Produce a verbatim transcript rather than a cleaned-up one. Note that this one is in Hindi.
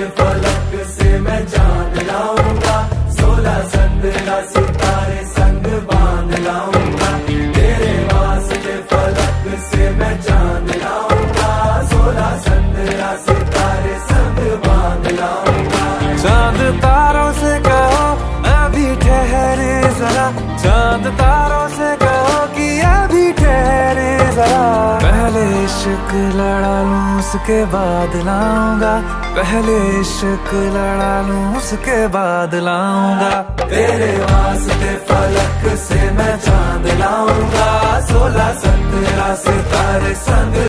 फलक से मैं चांद लाऊंगा, सोलह संद्रा सितारे संग बांध लाऊंगा। तेरे वास्ते फलक से मैं चांद लाऊंगा, सोलह संद्रा सितारे संग बांध लाऊंगा। चांद तारों से कहो अभी ठहरे जरा, चांद तारों से कहो कि अभी ठहरे जरा। पहले इश्क लड़ा लूं उसके बाद लाऊंगा, पहले इश्क लड़ा लूं उसके बाद लाऊंगा। तेरे वास्ते फलक से मैं चांद लाऊंगा, सोलह संद्रा सितारे संग